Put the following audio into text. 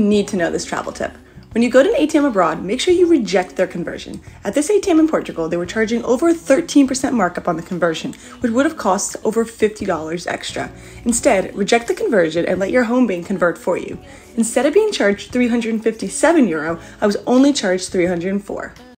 need to know this travel tip. When you go to an ATM abroad, make sure you reject their conversion. At this ATM in Portugal, they were charging over a 13% markup on the conversion, which would have cost over $50 extra. Instead, reject the conversion and let your home bank convert for you. Instead of being charged €357, I was only charged €304.